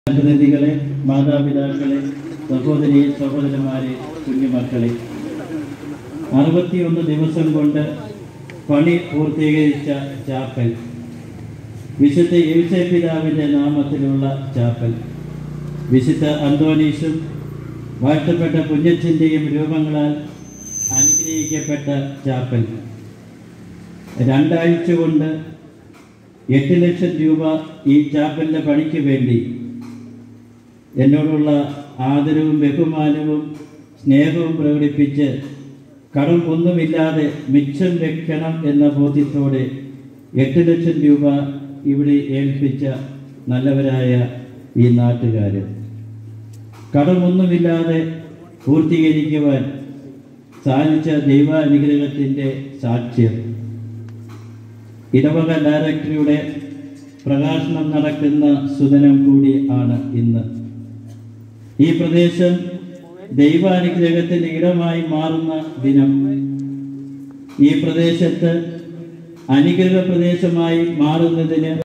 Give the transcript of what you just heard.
പ്രതിനിധികളെ, മാതാപിതാക്കളെ, സഹോദരി സഹോദരന്മാരെ, കുഞ്ഞുമക്കളെ, 61 ദിവസം കൊണ്ട് പണി പൂർത്തീകരിച്ച ചാപ്പൽ, വിശുദ്ധ യേശുപിതാവിൻ്റെ നാമത്തിലുള്ള ചാപ്പൽ, വിശുദ്ധ അന്തോണീസും വാഴ്ത്തപ്പെട്ട പുണ്യത്തിൻ്റെയും രൂപങ്ങളാൽ അനുഗ്രഹിക്കപ്പെട്ട ചാപ്പൽ, 2 ആഴ്ച കൊണ്ട് 8 ലക്ഷം രൂപ ഈ ചാപ്പലിൻ്റെ പണിക്ക് വേണ്ടി എന്നോടുള്ള ആദരവും ബഹുമാനവും സ്നേഹവും പ്രകടിപ്പിച്ച് കടം ഒന്നുമില്ലാതെ മിച്ചം വെക്കണം എന്ന ബോധ്യത്തോടെ 8 ലക്ഷം രൂപ ഇവിടെ ഏൽപ്പിച്ച നല്ലവരായ ഈ നാട്ടുകാർ, കടമൊന്നുമില്ലാതെ പൂർത്തീകരിക്കുവാൻ സാധിച്ച ദൈവാനുഗ്രഹത്തിൻ്റെ സാക്ഷ്യം. ഇടവക ഡയറക്ടറുടെ പ്രകാശനം നടക്കുന്ന സുദിനം കൂടി ആണ് ഇന്ന്. ഈ പ്രദേശം ദൈവാനുഗ്രഹത്തിൻ്റെ ഇടമായി മാറുന്ന ദിനം. ഈ പ്രദേശത്ത് അനുഗ്രഹ പ്രദേശമായി മാറുന്നതിന്